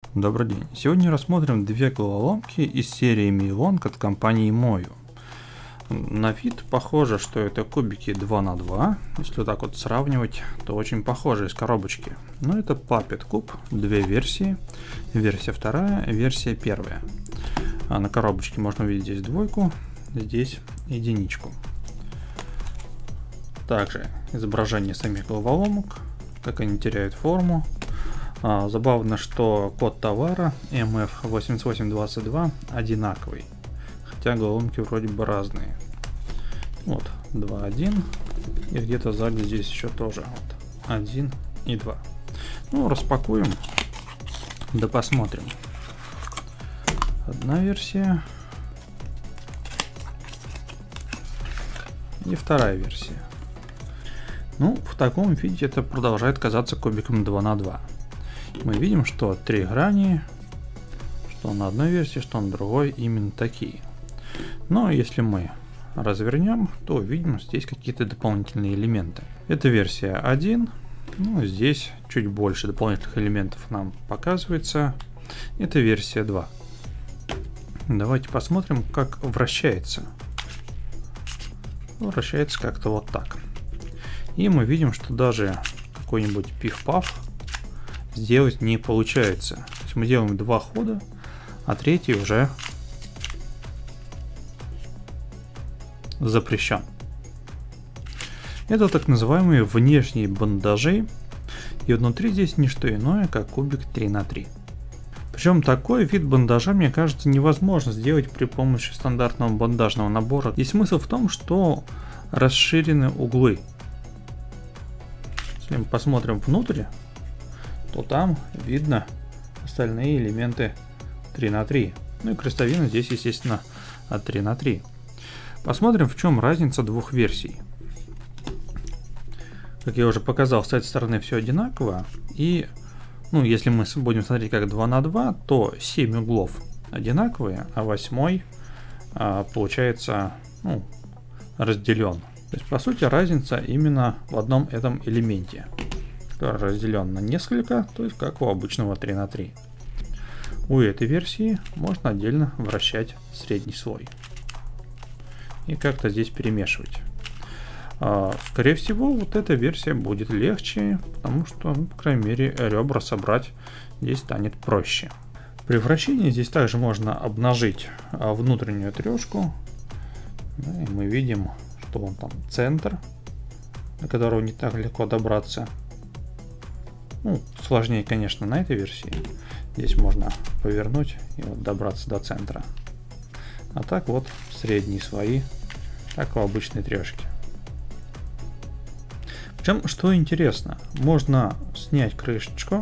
Добрый день. Сегодня рассмотрим две головоломки из серии Мейлонг от компании Moyu. На вид похоже, что это кубики 2 на 2. Если вот так вот сравнивать, то очень похоже из коробочки. Но это Puppet Cube, две версии. Версия вторая, версия первая. А на коробочке можно увидеть здесь двойку, здесь единичку. Также изображение самих головоломок, как они теряют форму. Забавно, что код товара MF8822 одинаковый, хотя головоломки вроде бы разные. Вот 2.1 и где-то сзади здесь еще тоже вот 1 и 2. Ну, распакуем, да посмотрим. Одна версия и вторая версия. Ну, в таком виде это продолжает казаться кубиком 2 на 2. Мы видим, что три грани, что на одной версии, что на другой, именно такие. Но если мы развернем, то увидим здесь какие-то дополнительные элементы. Это версия 1, ну, здесь чуть больше дополнительных элементов нам показывается. Это версия 2. Давайте посмотрим, как вращается. Вращается как-то вот так. И мы видим, что даже какой-нибудь пиф-паф сделать не получается. То есть мы делаем два хода, а третий уже запрещен. Это так называемые внешние бандажи, и внутри здесь не что иное, как кубик 3 на 3. Причем такой вид бандажа, мне кажется, невозможно сделать при помощи стандартного бандажного набора. И смысл в том, что расширены углы. Если мы посмотрим внутрь, то там видно остальные элементы 3 на 3. Ну и крестовина здесь, естественно, от 3 на 3. Посмотрим, в чем разница двух версий. Как я уже показал, с этой стороны все одинаково. И, ну, если мы будем смотреть как 2 на 2, то 7 углов одинаковые, а 8 получается, ну, разделен. То есть, по сути, разница именно в одном этом элементе, который разделен на несколько, то есть как у обычного 3 на 3. У этой версии можно отдельно вращать средний слой и как-то здесь перемешивать. Скорее всего, вот эта версия будет легче, потому что, ну, по крайней мере, ребра собрать здесь станет проще. При вращении здесь также можно обнажить внутреннюю трешку. Да, и мы видим, что вон там центр, до которого не так легко добраться. Ну, сложнее, конечно, на этой версии. Здесь можно повернуть и вот добраться до центра. А так вот средние слои, как у обычной трешки. Причем, что интересно, можно снять крышечку,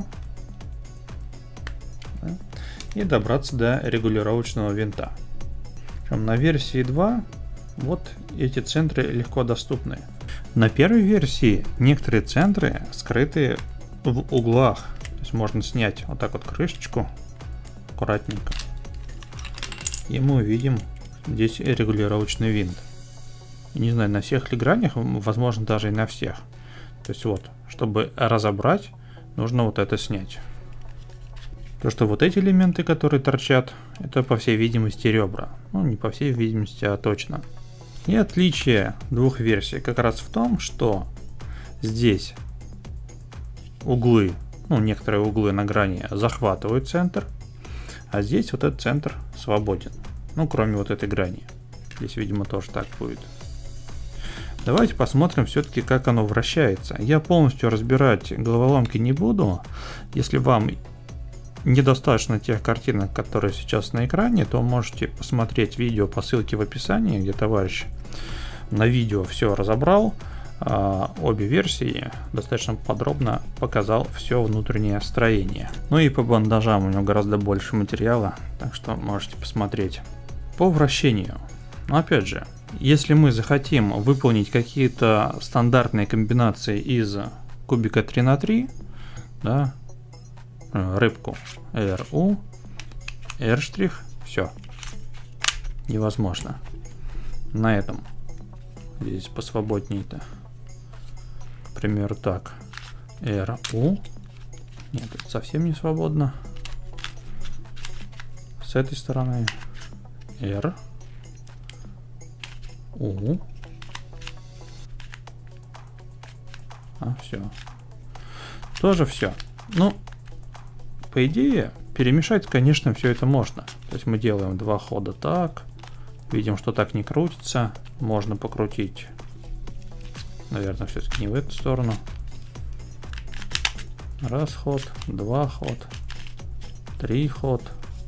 да, и добраться до регулировочного винта. Причем на версии 2 вот эти центры легко доступны. На первой версии некоторые центры скрыты в углах. То есть можно снять вот так вот крышечку аккуратненько, и мы увидим здесь регулировочный винт. Не знаю, на всех ли гранях, возможно, даже и на всех. То есть вот, чтобы разобрать, нужно вот это снять. То, что вот эти элементы, которые торчат, это, по всей видимости, ребра. Ну, не по всей видимости, а точно. И отличие двух версий как раз в том, что здесь углы, ну, некоторые углы на грани захватывают центр, а здесь вот этот центр свободен. Ну, кроме вот этой грани. Здесь, видимо, тоже так будет. Давайте посмотрим все-таки, как оно вращается. Я полностью разбирать головоломки не буду. Если вам недостаточно тех картинок, которые сейчас на экране, то можете посмотреть видео по ссылке в описании, где товарищ на видео все разобрал. Обе версии достаточно подробно показал все внутреннее строение. Ну и по бандажам у него гораздо больше материала, так что можете посмотреть. По вращению. Но опять же, если мы захотим выполнить какие-то стандартные комбинации из кубика 3 на 3, да, рыбку RU, R', все, невозможно. На этом здесь посвободнее-то. К примеру, так, RU, нет, это совсем не свободно. с этой стороны. R. U. Все. Тоже все. Ну, по идее, перемешать, конечно, все это можно. То есть мы делаем 2 хода так. Видим, что так не крутится. Можно покрутить. Наверное, все-таки не в эту сторону. 1 ход, 2 ход, 3 ход.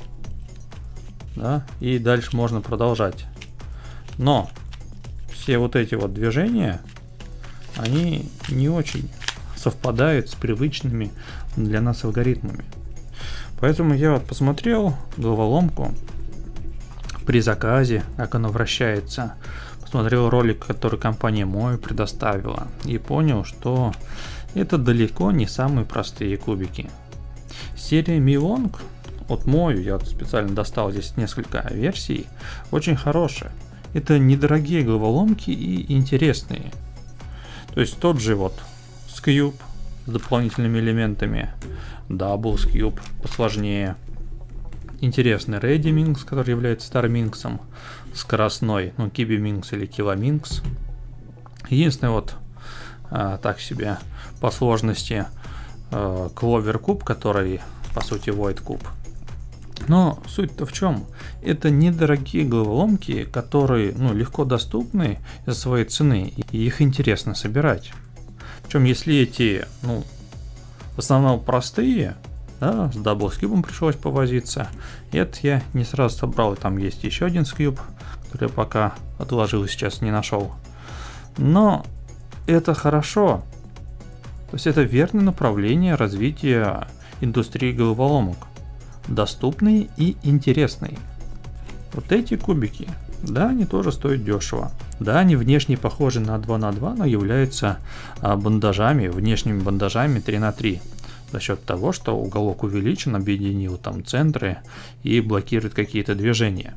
Да, и дальше можно продолжать. Но все вот эти вот движения, они не очень совпадают с привычными для нас алгоритмами. Поэтому я вот посмотрел головоломку при заказе, как оно вращается. Посмотрел ролик, который компания Moy предоставила, и понял, что это далеко не самые простые кубики. Серия Mi-Long от Moy, я вот специально достал здесь несколько версий, очень хорошая. Это недорогие головоломки и интересные. То есть тот же вот Scube с дополнительными элементами, Double Scube посложнее, интересный Ready Minx, который является Star Minx, скоростной, ну Kibi Minx или Kilo Minx. Единственное вот так себе по сложности Clover Cube, который по сути Void Cube. Но суть-то в чем? Это недорогие головоломки, которые легко доступны из-за своей цены, и их интересно собирать. Причем если эти, в основном простые, да, с Double Cube пришлось повозиться, это я не сразу собрал, там есть еще один Cube, который я пока отложил и сейчас не нашел. Но это хорошо, то есть это верное направление развития индустрии головоломок. Доступные и интересные. Вот эти кубики, да, они тоже стоят дешево. Да, они внешне похожи на 2 на 2, но являются бандажами, внешними бандажами 3 на 3. За счет того, что уголок увеличен, объединил там центры и блокирует какие-то движения.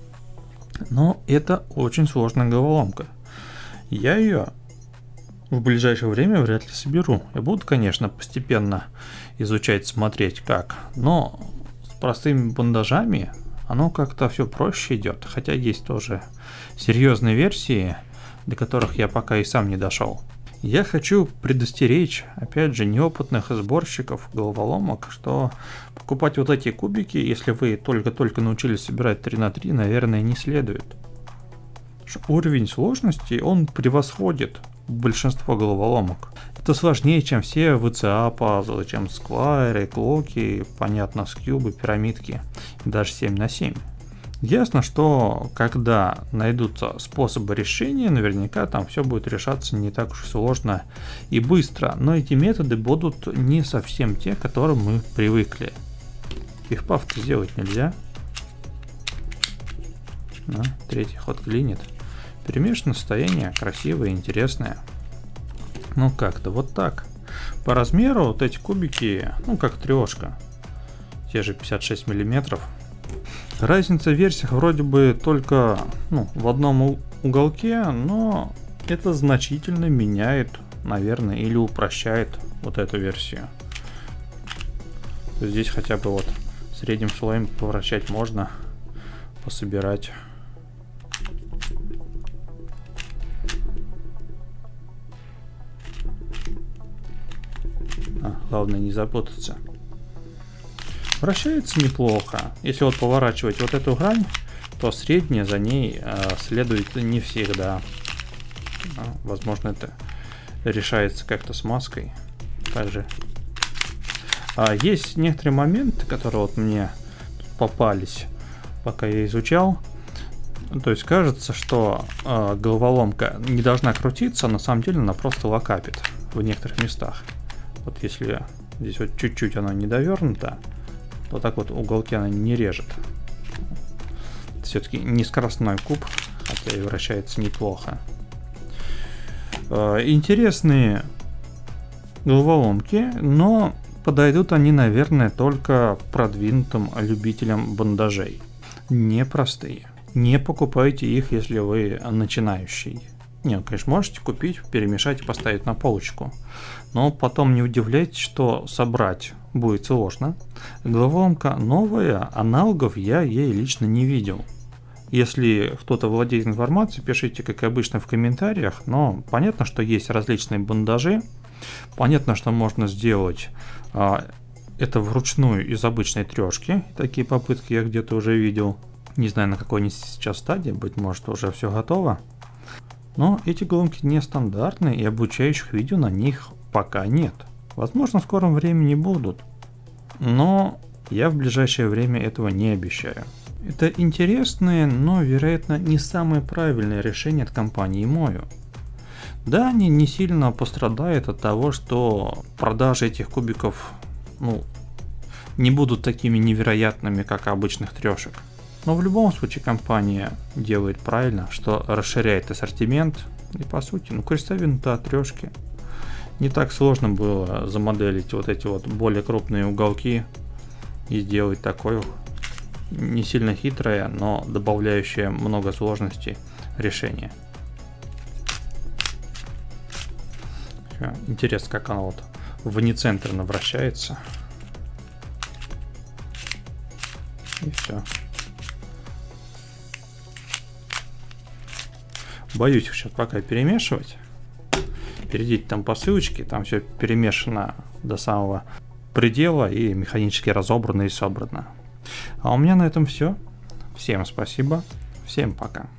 Но это очень сложная головоломка. Я ее в ближайшее время вряд ли соберу. Я буду, конечно, постепенно изучать, смотреть как, но с простыми бандажами оно как-то все проще идет, хотя есть тоже серьезные версии, до которых я пока и сам не дошел. Я хочу предостеречь, опять же, неопытных сборщиков головоломок, что покупать вот эти кубики, если вы только-только научились собирать 3 на 3, наверное, не следует. Уровень сложности, он превосходит большинство головоломок. Это сложнее, чем все VCA пазлы, чем сквайры, клоки, понятно, скьюбы, пирамидки, даже 7 на 7. Ясно, что когда найдутся способы решения, наверняка там все будет решаться не так уж сложно и быстро, но эти методы будут не совсем те, к которым мы привыкли. Пиф-паф-то сделать нельзя. Третий ход клинит. Перемешанное состояние, красивое, интересное. Ну как-то вот так. По размеру вот эти кубики, как трешка. Те же 56 миллиметров. Разница в версиях вроде бы только в одном уголке, но это значительно меняет, наверное, или упрощает вот эту версию. Здесь хотя бы вот средним слоем поворачивать можно, пособирать. Главное не запутаться. Вращается неплохо. Если вот поворачивать вот эту грань, то средняя за ней следует не всегда. Возможно, это решается как-то с маской. Также есть некоторые моменты, которые вот мне попались, пока я изучал. То есть кажется, что головоломка не должна крутиться, а на самом деле она просто локапит в некоторых местах. Вот если здесь вот чуть-чуть она не довернута, то так вот уголки она не режет. Все-таки не скоростной куб, хотя и вращается неплохо. Интересные головоломки, но подойдут они, наверное, только продвинутым любителям бандажей. Непростые. Не покупайте их, если вы начинающий. Не, конечно, можете купить, перемешать и поставить на полочку. Но потом не удивляйтесь, что собрать будет сложно. Головоломка новая, аналогов я ей лично не видел. Если кто-то владеет информацией, пишите, как обычно, в комментариях. Но понятно, что есть различные бандажи. Понятно, что можно сделать это вручную из обычной трешки. Такие попытки я где-то уже видел. Не знаю, на какой они сейчас стадии, быть может, уже все готово. Но эти головоломки нестандартные, и обучающих видео на них пока нет. Возможно, в скором времени будут. Но я в ближайшее время этого не обещаю. Это интересные, но, вероятно, не самые правильные решения от компании Mojo. Да, они не сильно пострадают от того, что продажи этих кубиков, не будут такими невероятными, как обычных трешек. Но в любом случае компания делает правильно, что расширяет ассортимент. И по сути, крестовин трешки. Не так сложно было замоделить вот эти вот более крупные уголки и сделать такое не сильно хитрое, но добавляющее много сложностей решение. Интересно, как оно вот внецентрно вращается. И все. Боюсь их сейчас пока перемешивать. Перейдите там по ссылочке, там все перемешано до самого предела и механически разобрано и собрано. А у меня на этом все. Всем спасибо, всем пока.